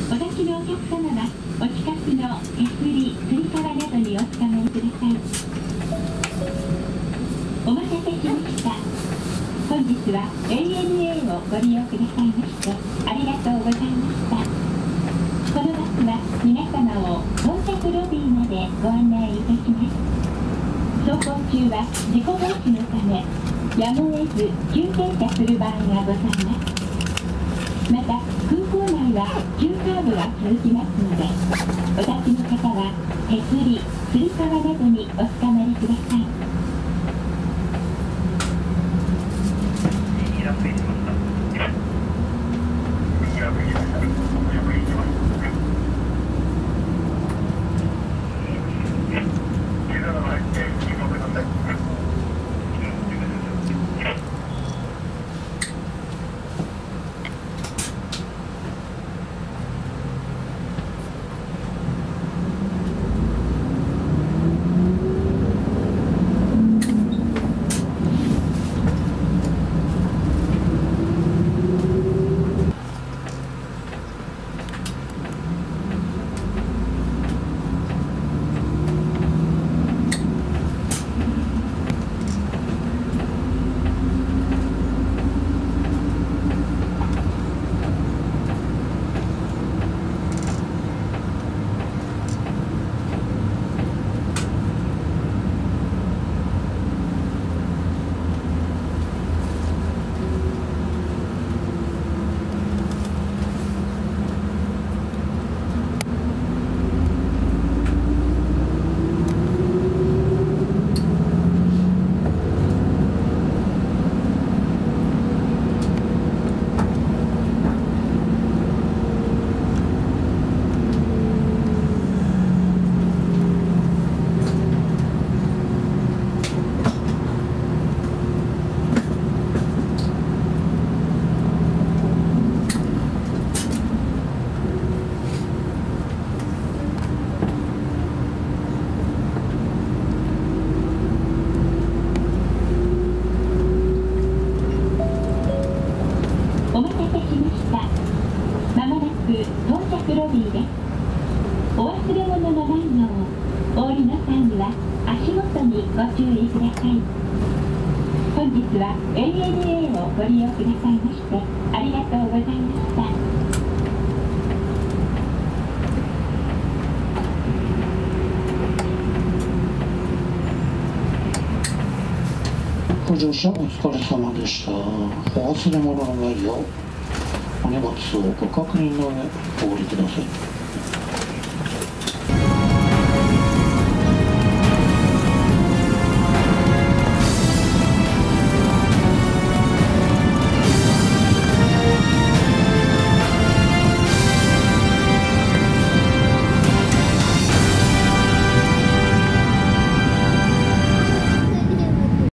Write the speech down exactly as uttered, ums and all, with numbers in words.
お立ちのお客様はお近くの手すり、つり革などにおつかまりください。お待たせしました。本日は エーエヌエー をご利用くださいましてありがとうございました。このバスは皆様を到着ロビーまでご案内いたします。走行中は事故防止のためやむを得ず急停車する場合がございます。また空港内は急カーブが続きますのでお立ちの方は手すり、つり革などにおつかまりください。到着ロビーです。お忘れ物のないようお降りの際には足元にご注意ください。本日は エーエヌエー をご利用くださいましてありがとうございました。 ご乗車お疲れ様でした。お忘れ物のないようお荷物をご確認の上お降りください。